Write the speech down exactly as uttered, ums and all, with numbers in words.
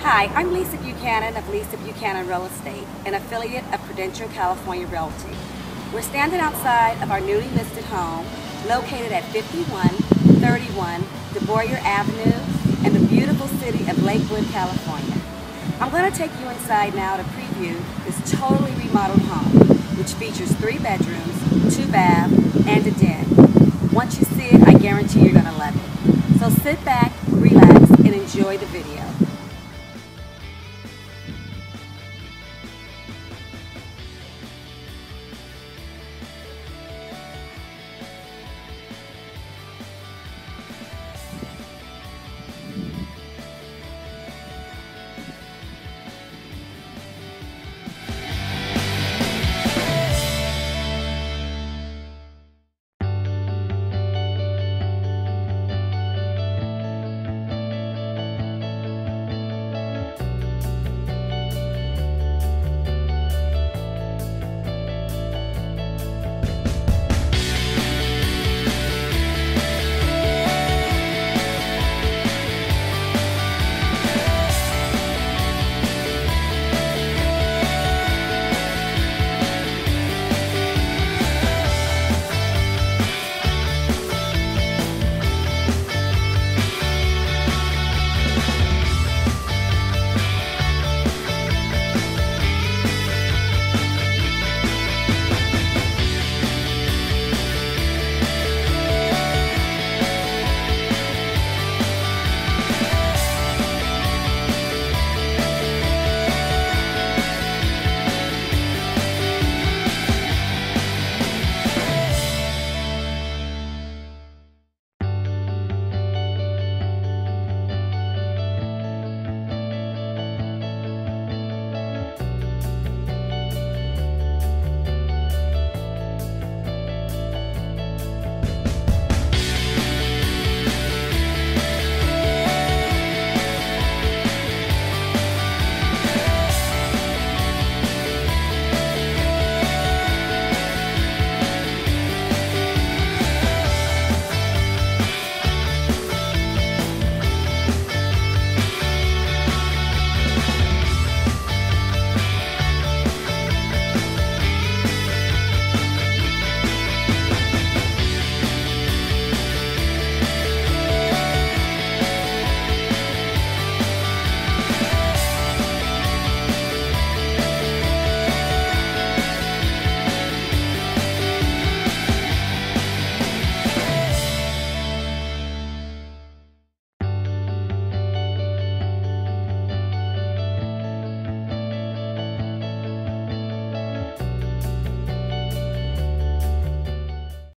Hi, I'm Lisa Buchanan of Lisa Buchanan Real Estate, an affiliate of Prudential California Realty. We're standing outside of our newly listed home located at fifty-one thirty-one DeBoyer Avenue in the beautiful city of Lakewood, California. I'm going to take you inside now to preview this totally remodeled home, which features three bedrooms, two baths, and a den. Once you see it, I guarantee you're going to love it. So sit back, relax, and enjoy the video.